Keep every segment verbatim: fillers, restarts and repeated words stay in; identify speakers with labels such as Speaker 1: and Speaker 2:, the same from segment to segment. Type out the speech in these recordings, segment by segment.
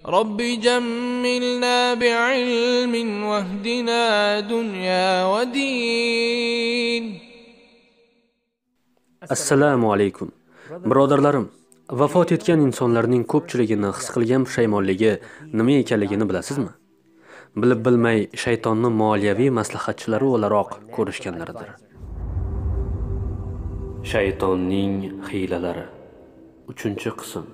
Speaker 1: Robbi jammilna bi'ilmin wahdina dunya wa din.
Speaker 2: Assalomu alaykum. Birodarlarim, vafot etgan insonlarning ko'pchiligini his qilgan pushaymonligi nima ekanligini bilasizmi? Bilib bilmay shaytonni moliyaviy maslahatchilari o'laroq ko'rishganlaridir. Shaytonning hiylalari. uchinchi qism.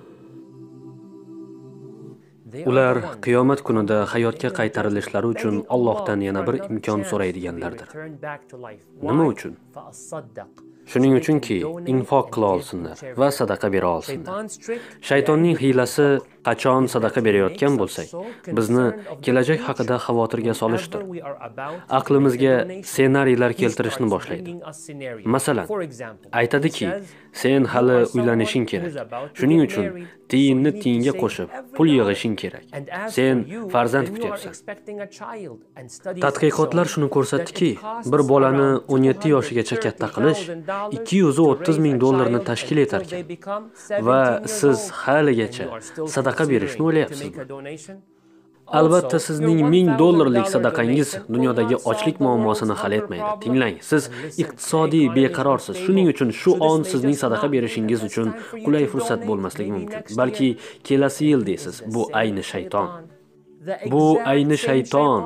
Speaker 2: Ular qiyomat kunida hayotga qaytarilishlari uchun Allohdan yana bir imkon so'raydiganlardir. Nima uchun? Shuning uchunki, infoq qila olsinlar va sadaqa bera olsinlar. Shaytonning hiylasi qachon sadaqa berayotgan bo'lsak, bizni kelajak haqida xavotirga solishdir. Aqlimizga ssenariylar keltirishni boshlaydi. Masalan, aytadiki, sen hali uylanishing kerak. Shuning uchun tiyinni tiyinga qo'shib pul yig'ishing kerak. Sen farzand kutyapsan. Tadqiqotlar shuni ko'rsatdiki, bir bolani o'n yetti yoshigacha katta qilish ikki yuz o'ttiz ming dollarni tashkil etar ekan. Va siz haligacha sadaqa berishni o'ylayapsizmi? Albatta, sizning ming dollarlik sadaqangiz dunyodagi ochlik muammosini hal etmaydi. Tinglang, siz iqtisodiy beqarorsiz. Shuning uchun shu on sizning sadaqa berishingiz uchun qulay fursat bo'lmasligi mumkin. Balki kelasi yil deysiz. Bu ayni shayton. Bu ayni shayton.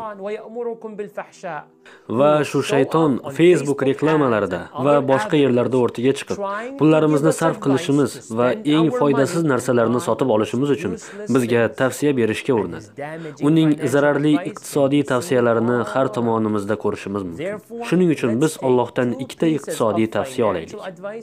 Speaker 2: Va shu shayton Facebook reklamalarida va boshqa yerlarda o'rtaga chiqib, pullarimizni sarf qilishimiz va eng foydasiz narsalarni sotib olishimiz uchun bizga tavsiya berishga urinadi. Uning zararli iqtisodiy tavsiyalarini har tomonimizda ko'rishimiz mumkin. Shuning uchun biz Allohdan ikkita iqtisodiy tavsiya olaylik.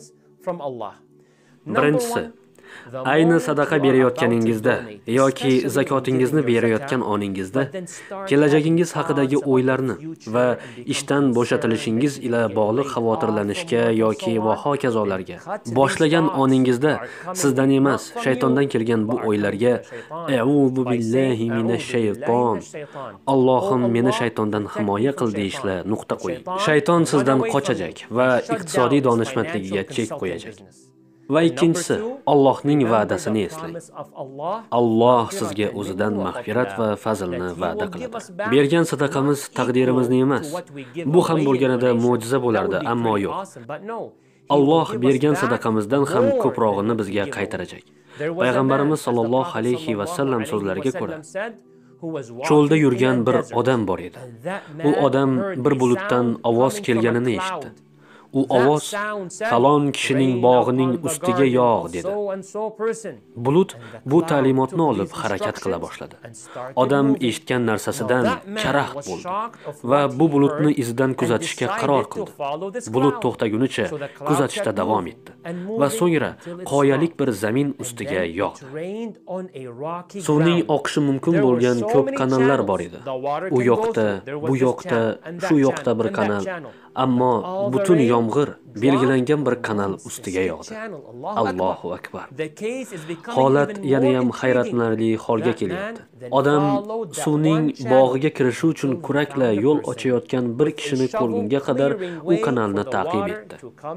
Speaker 2: Birinchisi, ayni sadaqa berayotganingizda yoki zakotingizni berayotgan oningizda kelajagingiz haqidagi o'ylarni va ishdan bo'shatilishingiz ila bog'liq xavotirlanishga yoki va hokazolarga boshlagan oningizda sizdan emas, shaytondan kelgan bu o'ylarga "A'udhu billahi minash shayton. Allohim meni shaytondan himoya qil" deyishla nuqta qo'ying. Shayton sizdan qochajak va iqtisodiy donishmandligiga chek qo'yajak. Va ikkinchisi, Allohning va'dasini eslang. Alloh sizga o'zidan mag'firat va fazlni va'da qiladi. Bergan sadaqamiz taqdirimizni emas. Bu ham bo'lganida mo'jiza bo'lardi, ammo yo'q. Alloh bergan sadaqamizdan ham ko'prog'ini bizga qaytarajak. Payg'ambarimiz sollallohu alayhi va sallam so'zlariga ko'ra, cho'lda yurgan bir odam bor edi. U odam bir bulutdan ovoz kelganini eshitdi. U ovoz falon kishining bog'ining ustiga yog' dedi. Bulut bu ta'limotni olib harakat qila boshladi. Odam eshitgan narsasidan karaxt bo'ldi va bu bulutni izidan kuzatishga qaror qildi. Bulut to'xtagunicha kuzatishda davom etdi va so'ngra qoyalik bir zamin ustiga yog'di. Suvning oqishi mumkin bo'lgan ko'p kanallar bor edi. U yoqda, bu yoqda, shu yoqda bir kanal, ammo butun yomg'ir belgilangan bir kanal ustiga yog'di. Allohu akbar. Holat yana ham hayratlanarli holga kelyapti. Odam suvning bog'iga kirishi uchun kurakla yo'l ochayotgan bir kishini ko'rgunga qadar u kanalni ta'qib etdi.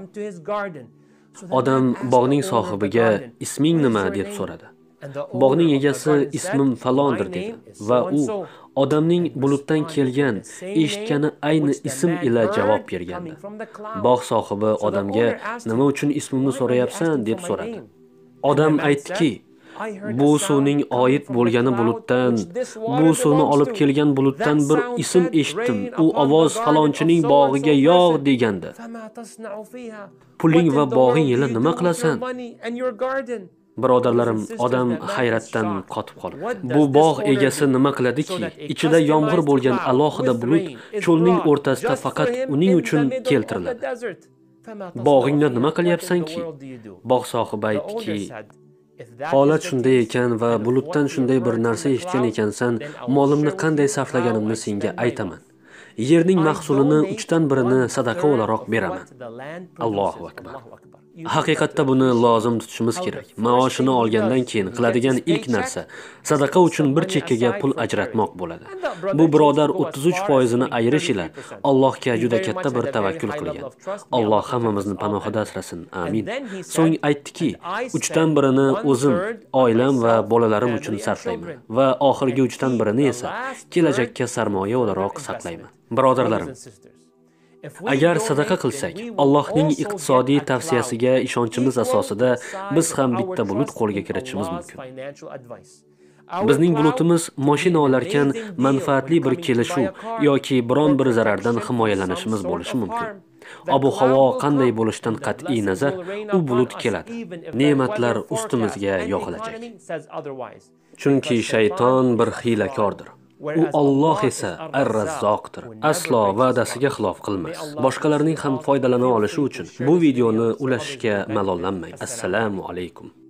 Speaker 2: Odam bog'ning sohibiga "Isming nima?" deb so'radi. Bog'ning egasi "Ismim falondir" dedi va u odamning bulutdan kelgan, eshitgani ayni ism ila javob bergandi. Bog' sohibi odamga "Nima uchun ismimni so'rayapsan?" deb so'radi. Odam aytdiki, "Bu suvning oid bo'lgani bulutdan, bu suvni olib kelgan bulutdan bir ism eshitdim. U ovoz falonchining bog'iga yog' degandi. Puling va bog'ing ila nima qilasan?" Birodarlarim, odam hayratdan qotib qoldi. Bu bog' egasi nima qiladiki, ichida yomg'ir bo'lgan alohida bulut cho'lning o'rtasida faqat uning uchun keltiriladi. Bog'ingda nima qilyapsan-ki? Bog' sohibi aytdiki, holat shunday ekan va bulutdan shunday bir narsa eshitgan ekansan, molimni qanday sarflaganimni senga aytaman. Yerning mahsulini uchdan birini sadaqa o'laroq beraman. Allohu akbar. Haqiqatda buni lozim tutishimiz kerak. Maoshini olgandan keyin qiladigan ilk narsa sadaqa uchun bir chekkaga pul ajratmoq bo'ladi. Bu birodar o'ttiz uch foiz ni ayirish ila Allohga juda katta bir tavakkul qilgan. Alloh hammamizni panohida asrasin. Amin. So'ng aytdiki, uchdan birini o'zim, oilam va bolalarim uchun sarflayman va oxirgi uchdan birini esa kelajakka sarmoya o'laroq saqlayman. Birodarlarim, agar sadaqa qilsak, Allohning iqtisodiy tavsiyasiga ishonchimiz asosida biz ham bitta bulut qo'lga kiritishimiz mumkin. Bizning bulutimiz mashina olarkan manfaatli bir kelishuv yoki biron bir zarardan himoyalanishimiz bo'lishi mumkin. Ob-havo qanday bo'lishidan qat'iy nazar, u bulut keladi. Ne'matlar ustimizga yog'ilajak. Chunki shayton bir hiylakordir. U Alloh esa ar-razzoqdir. Aslo va'dasiga xilof qilmas. Boshqalarning ham foydalana olishi uchun bu videoni ulashishga malollanmang. Assalomu alaykum.